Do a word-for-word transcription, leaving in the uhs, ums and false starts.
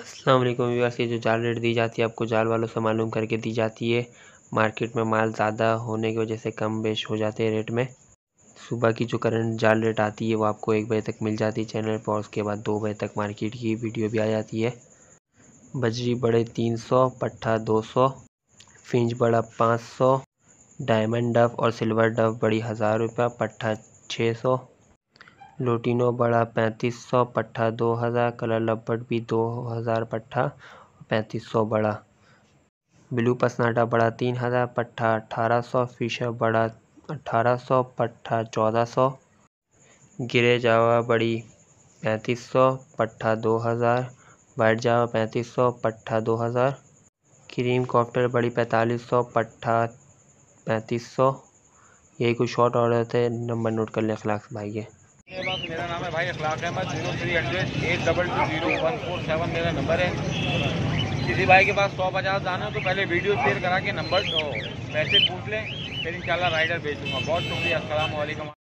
अस्सलाम वालेकुम व्यूअर्स। ये जो जाल रेट दी जाती है आपको जाल वालों से मालूम करके दी जाती है। मार्केट में माल ज़्यादा होने की वजह से कम बेच हो जाते हैं रेट में। सुबह की जो करंट जाल रेट आती है वो आपको एक बजे तक मिल जाती है चैनल पर, और उसके बाद दो बजे तक मार्केट की वीडियो भी आ जाती है। बजरी बड़े तीन सौ, पट्ठा दो सौ, फिंच बड़ा पाँच सौ, डायमंड डफ और सिल्वर डफ बड़ी हज़ार रुपये, पट्ठा छः सौ, लोटिनो बड़ा पैंतीस सौ, पट्ठा दो हज़ार, कलर लपट भी दो हज़ार पट्ठा, पैंतीस सौ बड़ा, ब्लू पसनाटा बड़ा तीन हज़ार, पट्ठा अठारह सौ, फिशर बड़ा अठारह सौ, पट्ठा चौदह सौ, गिरे जावा बड़ी पैंतीस सौ, पट्ठा दो हज़ार, वाइट जावा पैंतीस सौ, पट्ठा दो हज़ार, क्रीम कॉप्टर बड़ी पैंतालीस सौ, पट्ठा पैंतीस सौ। यही कुछ शॉर्ट ऑर्डर थे। नंबर नोट कर लें अखलाक भाई के। मेरा नाम है भाई Akhlaq Ahmad. Zero three hundred eight double two zero one four seven मेरा नंबर है। किसी भाई के पास सौ पचास दाना हो तो पहले वीडियो शेयर करा के नंबर तो पैसे पूछ लें, फिर इंशाल्लाह राइडर भेज दूँगा। बहुत शुक्रिया। अस्सलाम वालेकुम।